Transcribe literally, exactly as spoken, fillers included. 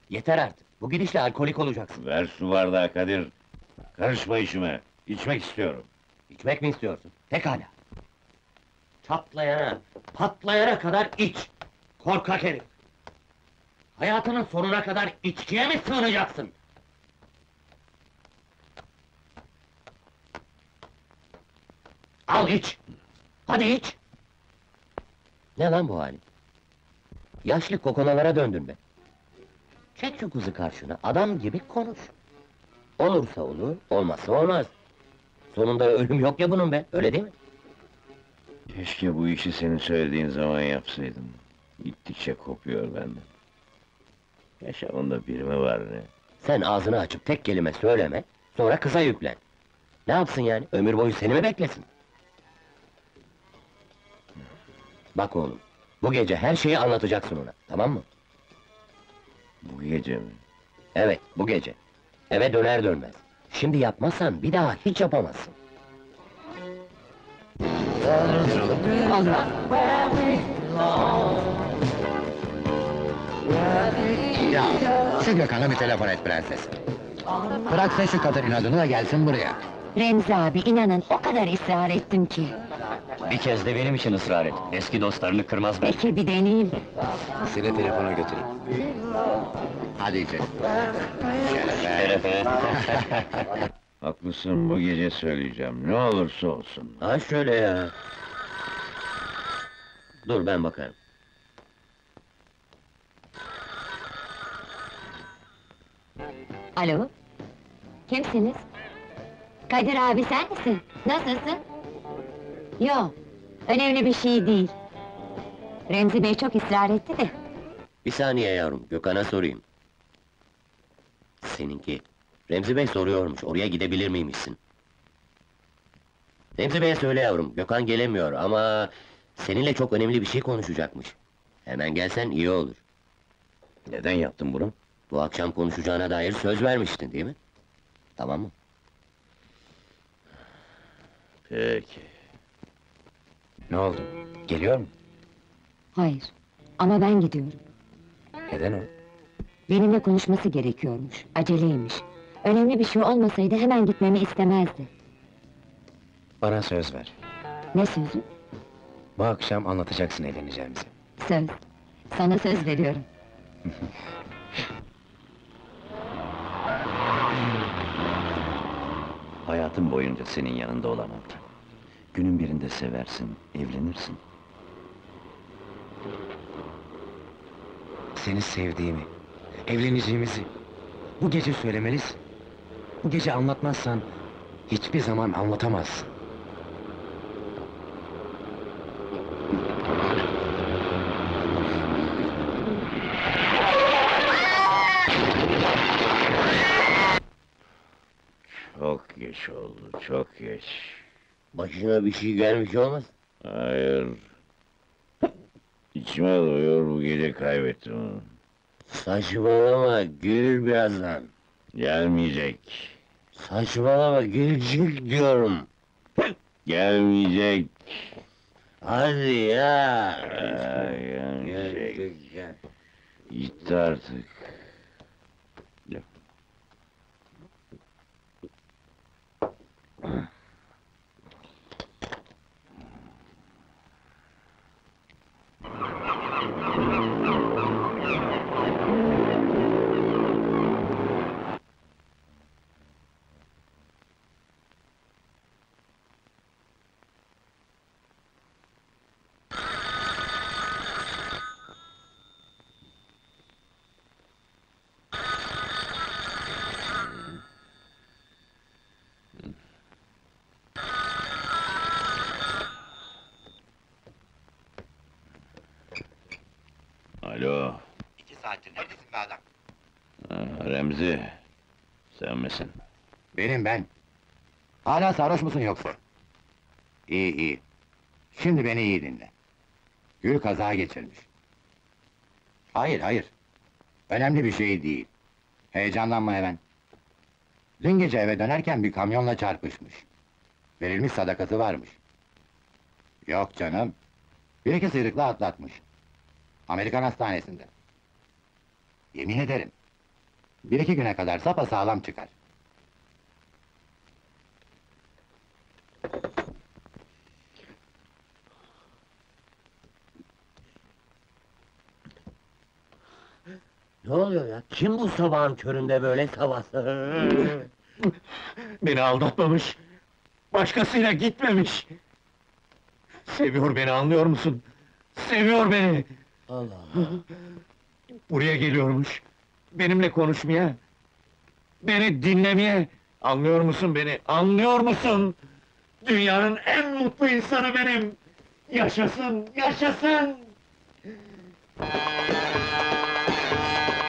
Yeter artık. Bu gidişle alkolik olacaksın. Ver su bardağı Kadir. Karışma işime. İçmek istiyorum. İçmek mi istiyorsun? Pekala. Çatlayana, patlayana kadar iç! Korkak herif! Hayatının sonuna kadar içkiye mi sığınacaksın? Al iç! Hadi iç! Ne lan bu halin? Yaşlı kokonalara döndün be! Çek şu kızı karşına, adam gibi konuş! Olursa olur, olmazsa olmaz! Sonunda ölüm yok ya bunun be, öyle değil mi? Keşke bu işi senin söylediğin zaman yapsaydım. Gittikçe kopuyor benden. Yaşamında biri mi var ne? Sen ağzını açıp tek kelime söyleme, sonra kıza yüklen. Ne yapsın yani, ömür boyu seni mi beklesin? Bak oğlum, bu gece her şeyi anlatacaksın ona, tamam mı? Bu gece mi? Evet, bu gece. Eve döner dönmez. Şimdi yapmazsan bir daha hiç yapamazsın. Ya, şu Gökhan'a bir telefon et prenses. Bırak sen şu kadar inadını da gelsin buraya. Remzi abi, inanın o kadar ısrar ettim ki. Bir kez de benim için ısrar et. Eski dostlarını kırmaz ben. Peki bir deneyeyim. Seni telefona götüreyim. Hadi içelim. Şerefe. Haklısın, bu gece söyleyeceğim. Ne olursa olsun. Ha şöyle ya. Dur ben bakarım. Alo? Kimsiniz? Kadir abi sen misin? Nasılsın? Yo, önemli bir şey değil. Remzi Bey çok ısrar etti de. Bir saniye yavrum, Gökhan'a sorayım. Seninki, Remzi Bey soruyormuş, oraya gidebilir miymişsin? Remzi Bey'e söyle yavrum, Gökhan gelemiyor ama... ...seninle çok önemli bir şey konuşacakmış. Hemen gelsen iyi olur. Neden yaptın bunu? Bu akşam konuşacağına dair söz vermiştin değil mi? Tamam mı? Peki. Ne oldu? Geliyor mu? Hayır, ama ben gidiyorum. Neden o? Benimle konuşması gerekiyormuş, aceleymiş. Önemli bir şey olmasaydı hemen gitmemi istemezdi. Bana söz ver. Ne sözü? Bu akşam anlatacaksın evleneceğimizi. Söz. Sana söz veriyorum. Hayatım boyunca senin yanında olamam. Günün birinde seversin, evlenirsin. Seni sevdiğimi, evleneceğimizi... ...bu gece söylemelisin. Bu gece anlatmazsan... ...hiçbir zaman anlatamazsın. Çok geç oldu, çok geç. Başına bir şey gelmiş olmaz. Hayır. İçime doyuyor, bu gece kaybettim onu. Saçmalama, gül birazdan. Gelmeyecek. Saçmalama, gelecek diyorum. Gelmeyecek. Hadi ya! Aa, gelmeyecek. Gelecek ya. Gitti artık. Alo. İki saattir neredesin be adam? Ha, Remzi. Sen misin? Benim ben. Hala sarhoş musun yoksa? İyi iyi. Şimdi beni iyi dinle. Gül kaza geçirmiş. Hayır hayır. Önemli bir şey değil. Heyecanlanma hemen. Dün gece eve dönerken bir kamyonla çarpışmış. Verilmiş sadakası varmış. Yok canım. Bir iki sıyrıkla atlatmış. Amerikan hastanesinde. Yemin ederim. Bir iki güne kadar sapasağlam çıkar. Ne oluyor ya? Kim bu sabahın köründe böyle sabahsı? Beni aldatmamış. Başkasıyla gitmemiş. Seviyor beni, anlıyor musun? Seviyor beni. Allah Allah. Buraya geliyormuş. Benimle konuşmaya. Beni dinlemeye. Anlıyor musun beni? Anlıyor musun? Dünyanın en mutlu insanı benim. Yaşasın, yaşasın!